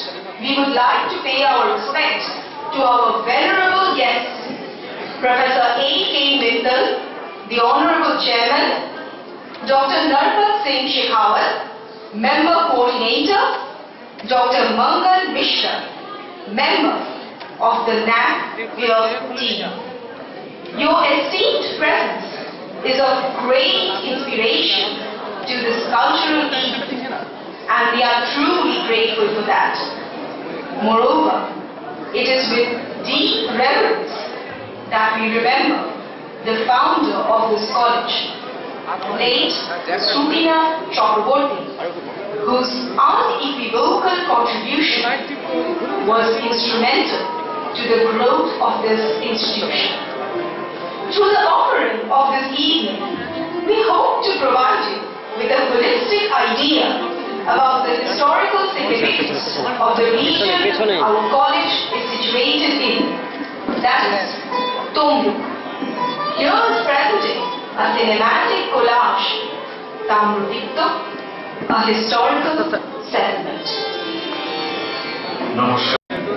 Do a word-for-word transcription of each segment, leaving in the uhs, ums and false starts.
we would like to pay our respect to our venerable guests, Professor A K Mittal, the Honorable Chairman, Doctor Narpat Singh Shekhawat, Member Coordinator, Doctor Mangal Mishra, Member of the N A A C team. Your esteemed presence is of great inspiration to this cultural evening, and we are truly grateful for that. Moreover, it is with deep reverence that we remember the founder of this college, late Subina Chakraborty, whose unequivocal contribution was instrumental to the growth of this institution. Through the offering of this evening, we hope to provide you with a holistic idea about the historical significance of the region our college is situated in, that is, Tamluk. Here is presenting a cinematic collage, Tamralipta, a historical settlement. Namaskar.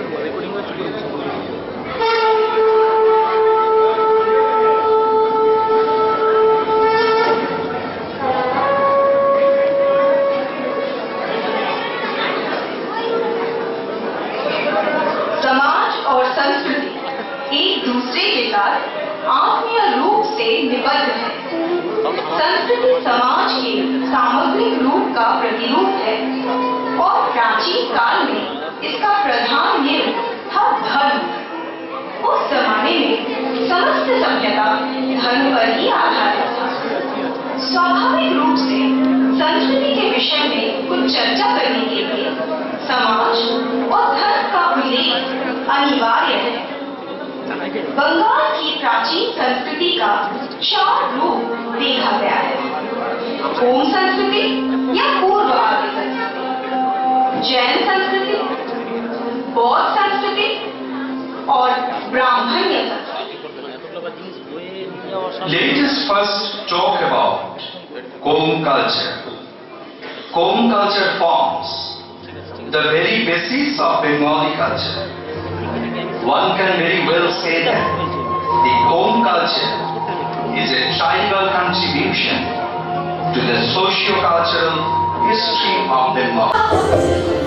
एक दूसरे के साथ आत्मीय रूप से निबद्ध है। संस्कृति समाज के सामग्रिक रूप का प्रतिरूप है और प्राचीन काल में इसका प्रधान नियम था धर्म। उस जमाने में समस्त सभ्यता धर्म पर ही आधारित था। स्वाभाविक रूप से संस्कृति के विषय में कुछ चर्चा करने के लिए समाज और धर्म का उल्लेख अनिवार्य है। बंगाल की प्राचीन संस्कृति का चार रूप देखा गया है: ओम संस्कृति या पूर्व आर्य संस्कृति, जैन संस्कृति, बौद्ध संस्कृति और ब्राह्मण्य संस्कृति। Let us first talk about comb culture. Comb culture forms the very basis of Bengali culture. One can very well say that the comb culture is a tribal contribution to the socio-cultural history of Bengal.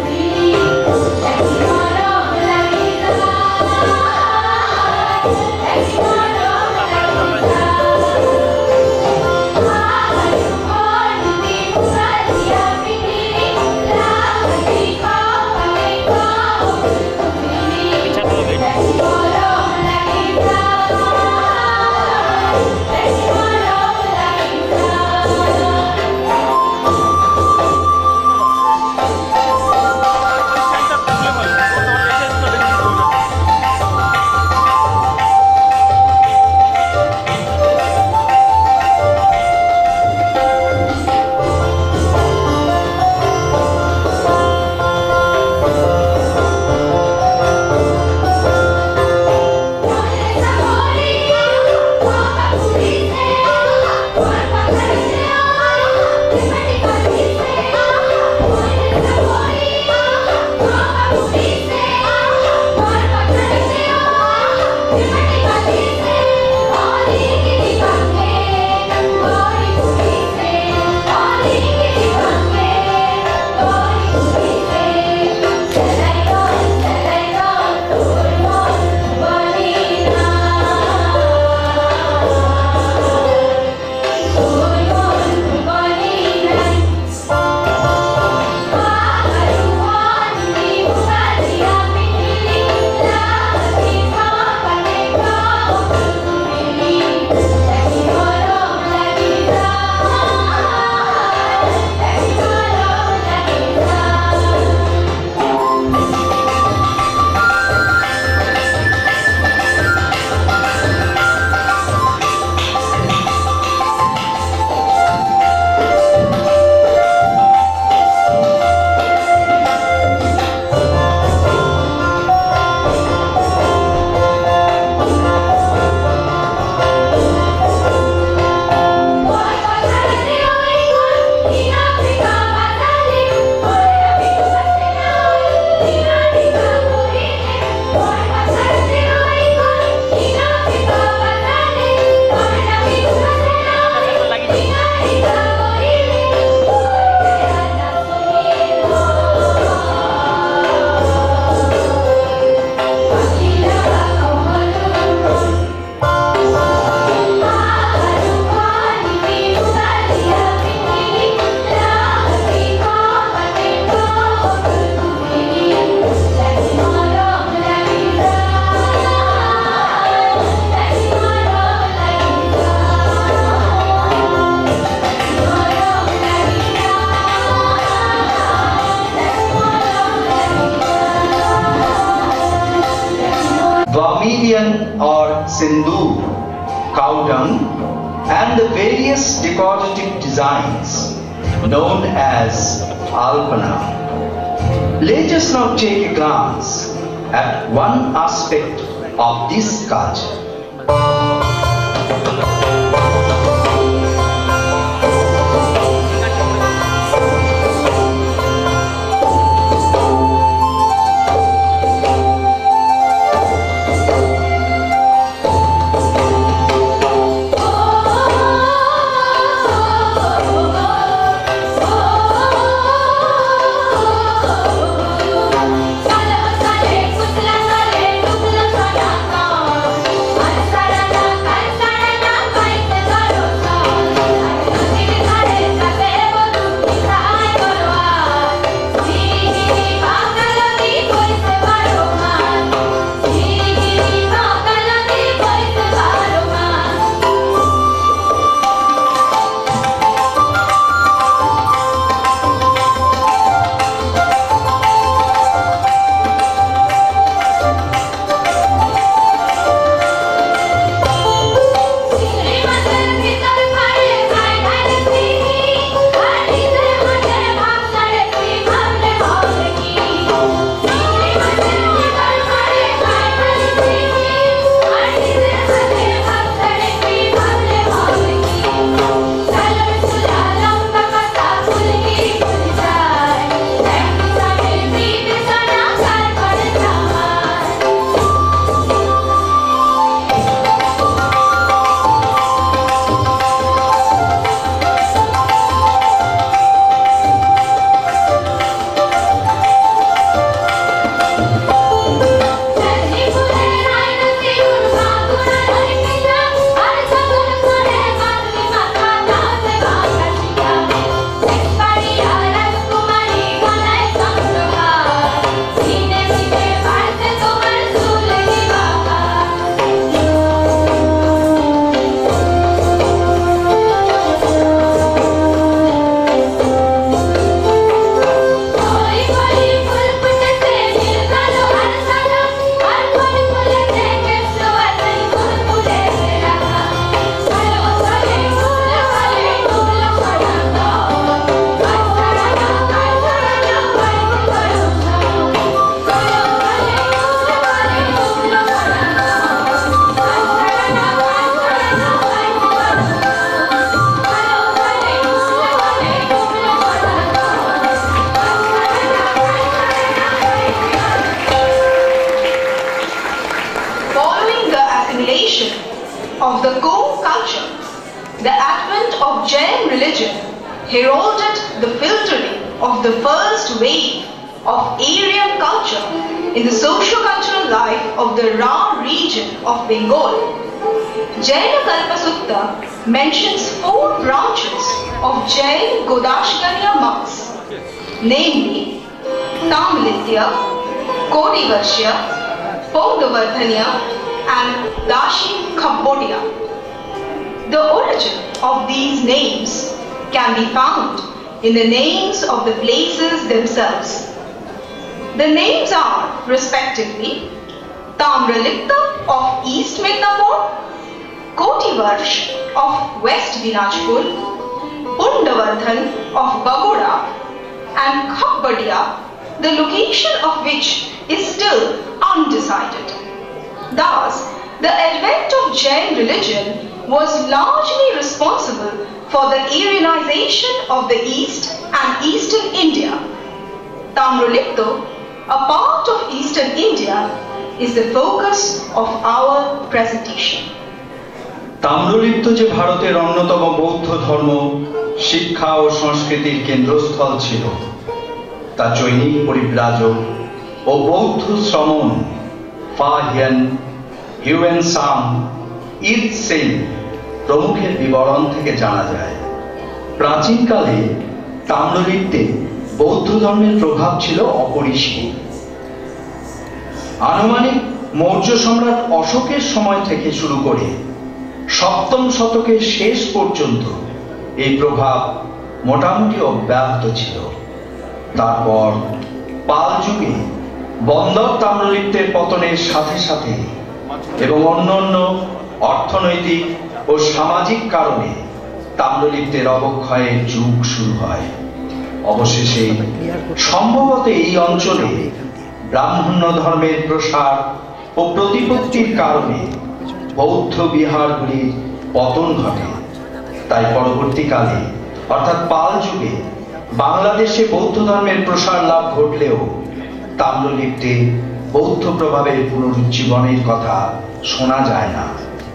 Indian or Sindhu, cow dung, and the various decorative designs known as alpana. Let us now take a glance at one aspect of this culture. Of the Gom culture, the advent of Jain religion heralded the filtering of the first wave of Aryan culture in the socio-cultural life of the Ra region of Bengal. Jaina Kalpasutta mentions four branches of Jain Godashkanya monks, namely Tamalitti, Kodivarsya, Pongavardhanya, and Dashi Cambodia. The origin of these names can be found in the names of the places themselves. The names are respectively Tamralipta of East Midnapore, Kotivarsh of West Dinajpur, Pundavardhan of Bagoda, and Khabbadia, the location of which is still undecided. Thus, the advent of Jain religion was largely responsible for the Aryanization of the East and Eastern India. Tamralipta, a part of Eastern India, is the focus of our presentation. Tamralipta যে ভারতের অন্যতম বৌদ্ধ ধর্ম, শিক্ষা ও সংস্কৃতির কেন্দ্রস্থল ছিল, তা জৈনিক পরিব্রাজক ও বৌদ্ধ শ্রমণ ফা হিয়েন, হিউয়েন সাং, ইদ সেন প্রমুখের বিবরণ থেকে জানা যায়। প্রাচীনকালে তাম্রলিপ্তে বৌদ্ধ ধর্মের প্রভাব ছিল অপরিসীম। আনুমানিক মৌর্য সম্রাট অশোকের সময় থেকে শুরু করে সপ্তম শতকের শেষ পর্যন্ত এই প্রভাব মোটামুটি অব্যাহত ছিল। তারপর পাল যুগে বন্দর তাম্রলিপ্তের পতনের সাথে সাথে এবং অন্যান্য অর্থনৈতিক ও সামাজিক কারণে তাম্রলিপ্তের অবক্ষয়ের যুগ শুরু হয়। অবশেষে সম্ভবত এই অঞ্চলে ব্রাহ্মণ্য ধর্মের প্রসার ও প্রতিপত্তির কারণে বৌদ্ধ বিহারগুলির পতন ঘটে। তাই পরবর্তীকালে অর্থাৎ পাল যুগে বাংলাদেশে বৌদ্ধ ধর্মের প্রসার লাভ ঘটলেও তাম্রলিপ্তে বৌদ্ধ প্রভাবের পুনরুজ্জীবনের কথা শোনা যায় না।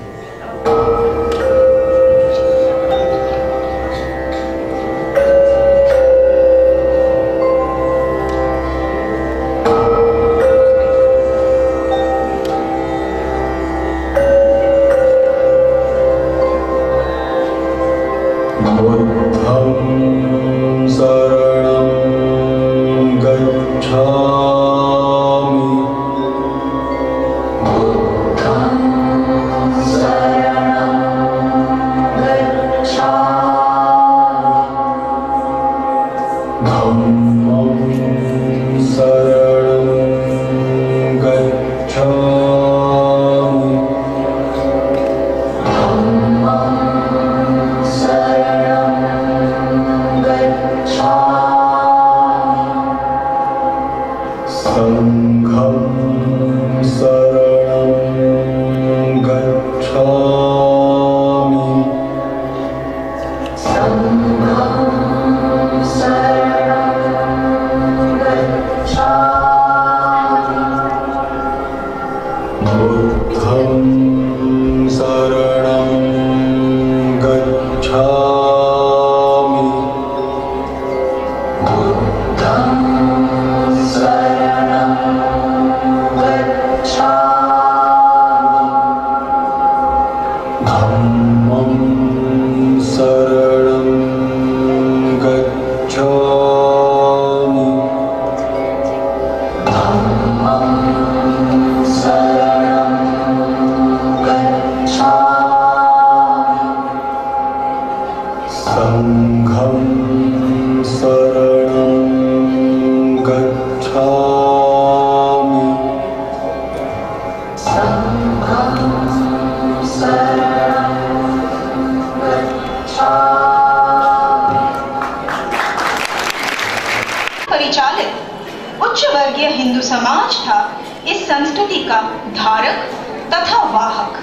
परिचालित उच्च वर्गीय हिंदू समाज था इस संस्कृति का धारक तथा वाहक।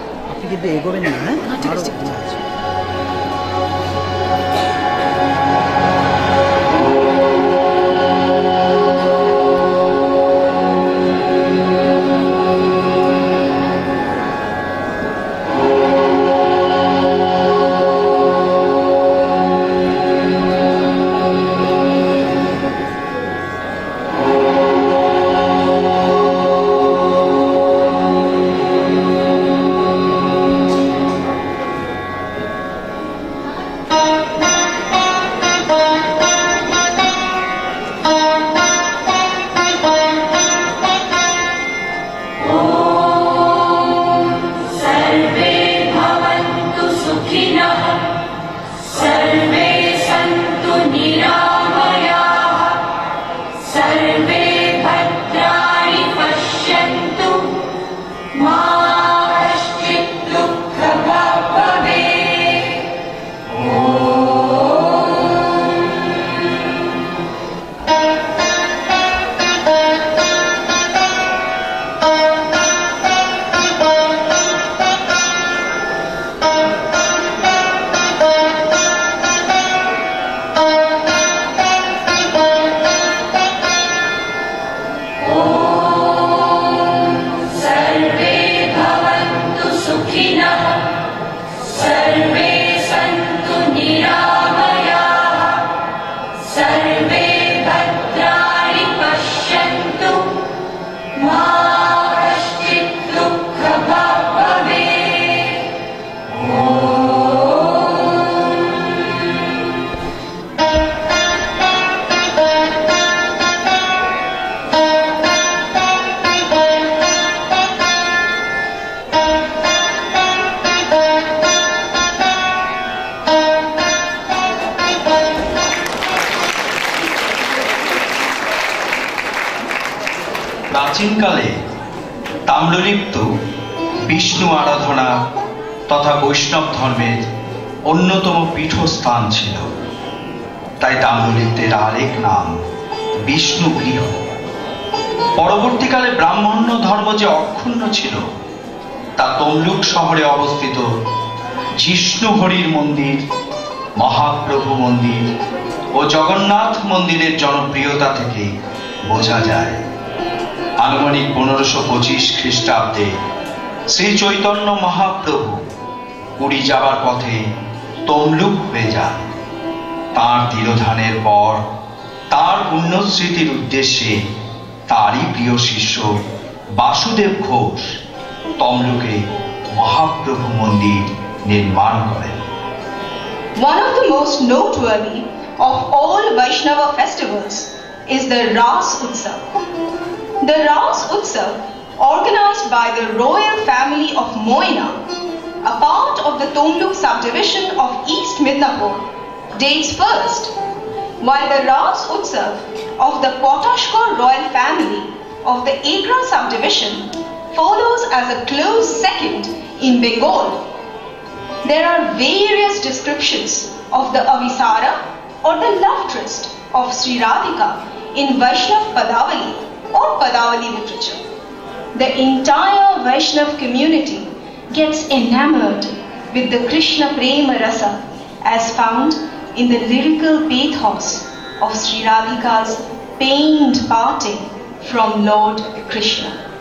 প্রাচীনকালে তাম্রলিপ্ত বিষ্ণু আরাধনা তথা বৈষ্ণব ধর্মের অন্যতম পীঠস্থান ছিল। তাই তাম্রলিপ্তের আরেক নাম বিষ্ণু গৃহ। পরবর্তীকালে ব্রাহ্মণ্য ধর্ম যে অক্ষুণ্ণ ছিল তা তমলুক শহরে অবস্থিত জিষ্ণু হরির মন্দির, মহাপ্রভু মন্দির ও জগন্নাথ মন্দিরের জনপ্রিয়তা থেকে বোঝা যায়। আনুমানিক পনেরোশো পঁচিশ খ্রিস্টাব্দে শ্রী চৈতন্য মহাপ্রভু পুরী যাবার পথে তমলুক হয়ে যান। তাঁর তিরোধানের পর তাঁর পুণ্যস্মৃতির উদ্দেশ্যে তারই প্রিয় শিষ্য বাসুদেব ঘোষ তমলুকে মহাপ্রভু মন্দির নির্মাণ করেন। One of the most noteworthy of all Vaishnava festivals is the Ras Utsav. The Ras Utsav, organized by the royal family of Moina, a part of the Tamluk subdivision of East Midnapore, dates first, while the Ras Utsav of the Potashkar royal family of the Agra subdivision follows as a close second in Bengal. There are various descriptions of the Avisara or the love tryst of Sri Radhika in Vaishnav Padavali or Padavali literature. The entire Vaishnav community gets enamored with the Krishna Prema Rasa as found in the lyrical pathos of Sri Radhika's pained parting from Lord Krishna.